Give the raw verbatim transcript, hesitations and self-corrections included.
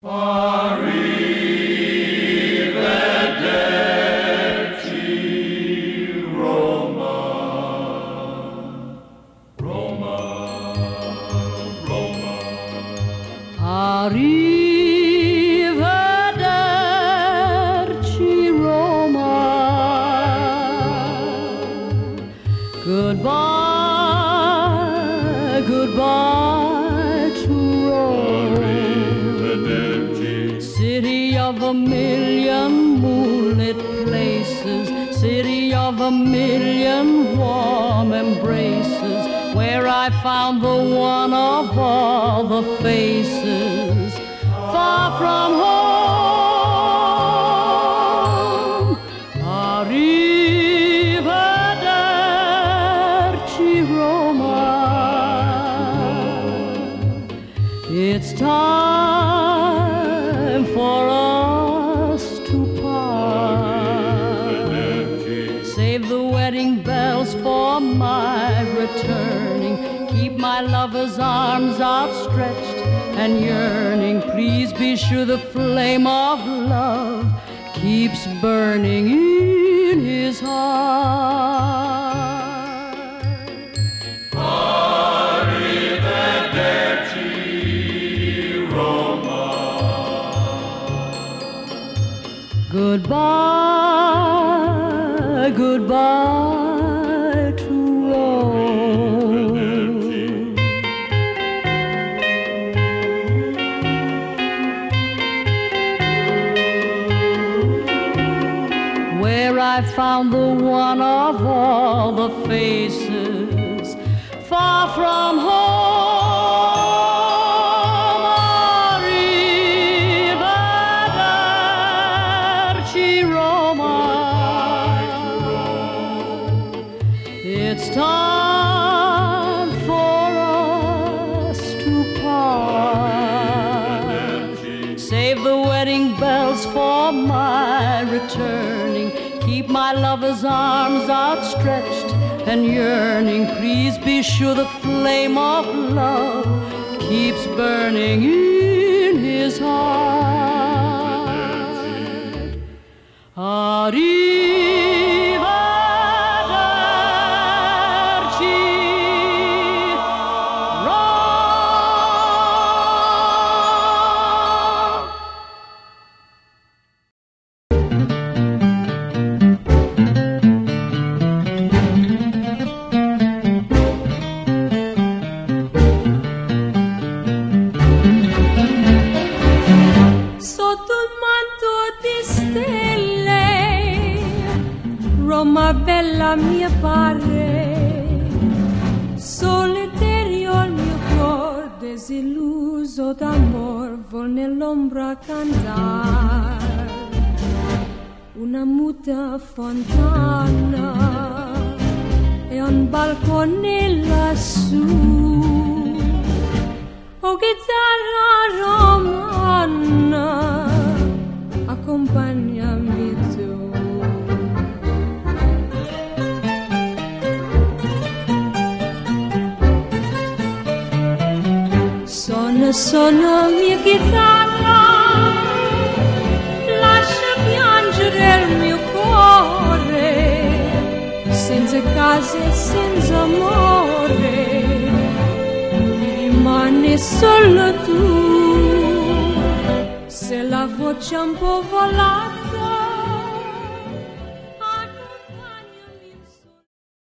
Arrivederci Roma, Roma, Roma. Arrivederci Roma. Goodbye, goodbye to Rome. Arrivederci. City of a million moonlit places, city of a million warm embraces, where I found the one of all the faces, far from home. Arrivederci Roma. It's time for us to part. Save the wedding bells for my returning. Keep my lover's arms outstretched and yearning. Please be sure the flame of love keeps burning in his heart. Goodbye, goodbye to Rome. Where I found the one of all the faces, far from home. It's time for us to part. Save the wedding bells for my returning. Keep my lover's arms outstretched and yearning. Please be sure the flame of love keeps burning in his heart. Roma bella mia pare, solitario il mio cuore, desilluso d'amor, vol nell'ombra cantar. Una muta fontana e un balcone lassù, o chitarra romana, accompagnami tu. Suona, suona mia chitarra, lascia piangere il mio cuore, senza casa e senza amore, mi rimane solo tu. Se la voce un po' volata